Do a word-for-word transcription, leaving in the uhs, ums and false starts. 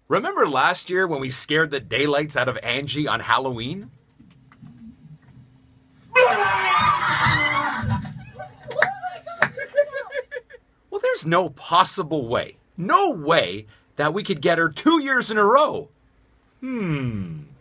Remember last year when we scared the daylights out of Angie on Halloween? Well, there's no possible way, no way that we could get her two years in a row. Hmm.